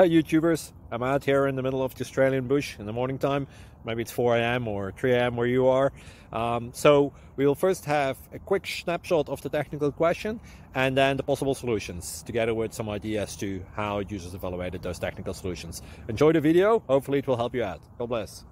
Hi YouTubers, I'm out here in the middle of the Australian bush in the morning time. Maybe it's 4 a.m. or 3 a.m. where you are. So we will first have a quick snapshot of the technical question and then the possible solutions, together with some ideas to how users evaluated those technical solutions. Enjoy the video, hopefully it will help you out. God bless.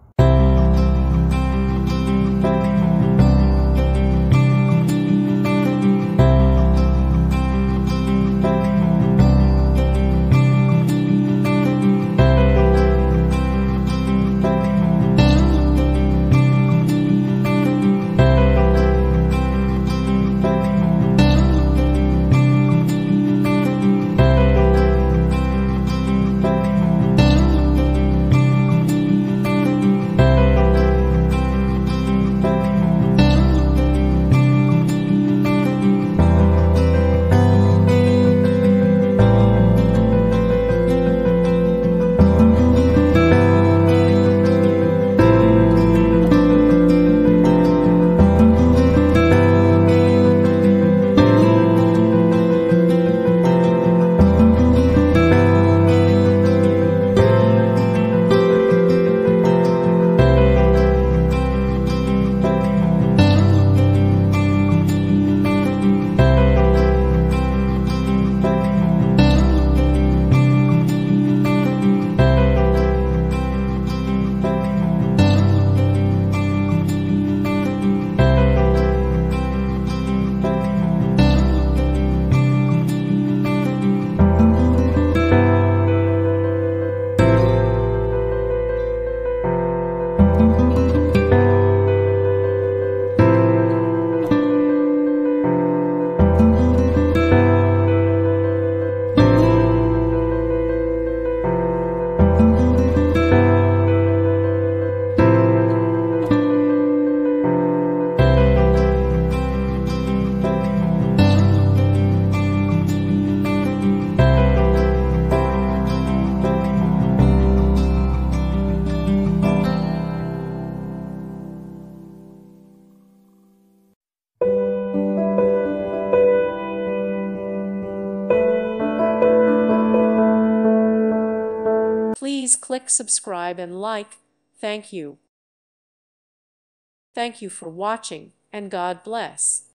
Please click subscribe and like. Thank you. Thank you for watching, and God bless.